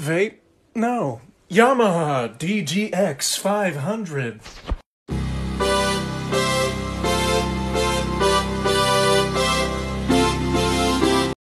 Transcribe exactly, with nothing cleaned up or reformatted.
Vape? No. Yamaha D G X five hundred.